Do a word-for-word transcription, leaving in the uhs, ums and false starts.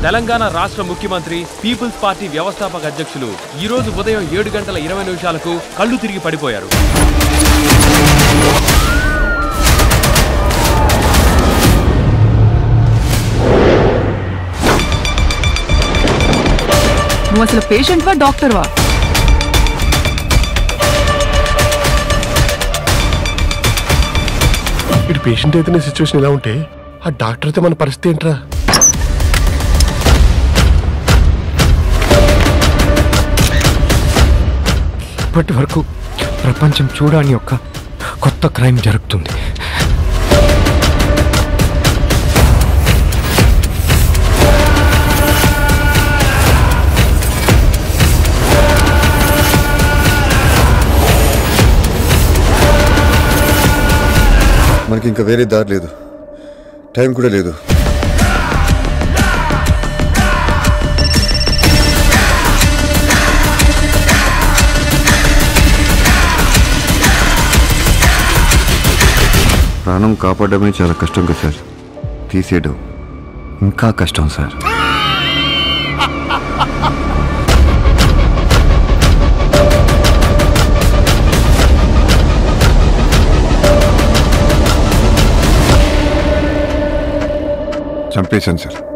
తెలంగాణ రాష్ట్ర ముఖ్యమంత్రి peoples party వ్యవస్థాపక అధ్యక్షులు ఈ రోజు ఉదయం ఏడు గంటల ఇరవై నిమిషాలకు కళ్ళు తిరిగి పడిపోయారు. నువ్వు అసలు పేషెంట్ వా డాక్టర్ వా? ఇటు పేషెంట్ అయితే సిచ్యువేషన్ ఎలా ఉంటే ఆ డాక్టర్ అయితే మన పరిస్థితి ఏంట్రా? ఇప్పటి వరకు ప్రపంచం చూడని ఒక కొత్త క్రైమ్ జరుగుతుంది. మనకి ఇంకా వేరే దారి లేదు, టైం కూడా లేదు. ప్రాణం కాపాడమే చాలా కష్టం కదా సార్, తీసేయడం ఇంకా కష్టం సార్. చంపేశాను సార్.